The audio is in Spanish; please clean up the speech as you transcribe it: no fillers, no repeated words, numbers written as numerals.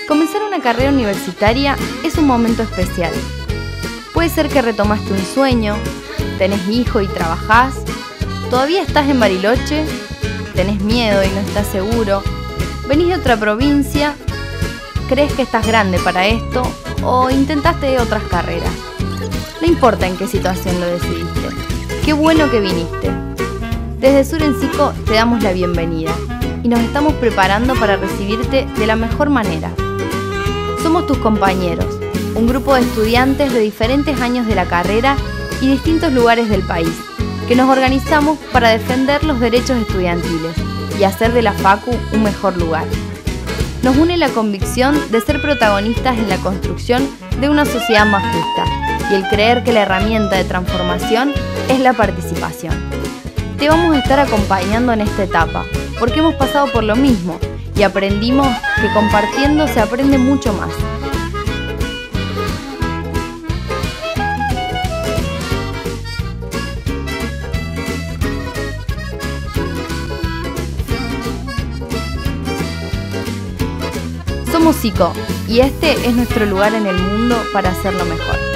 Comenzar una carrera universitaria es un momento especial. Puede ser que retomaste un sueño, tenés hijo y trabajás, todavía estás en Bariloche, tenés miedo y no estás seguro, venís de otra provincia, crees que estás grande para esto o intentaste otras carreras. No importa en qué situación lo decidiste, qué bueno que viniste. Desde Sur en Cico te damos la bienvenida y nos estamos preparando para recibirte de la mejor manera. Somos tus compañeros, un grupo de estudiantes de diferentes años de la carrera y distintos lugares del país, que nos organizamos para defender los derechos estudiantiles y hacer de la Facu un mejor lugar. Nos une la convicción de ser protagonistas en la construcción de una sociedad más justa y el creer que la herramienta de transformación es la participación. Te vamos a estar acompañando en esta etapa, porque hemos pasado por lo mismo y aprendimos que compartiendo se aprende mucho más. Somos Cico y este es nuestro lugar en el mundo para hacerlo mejor.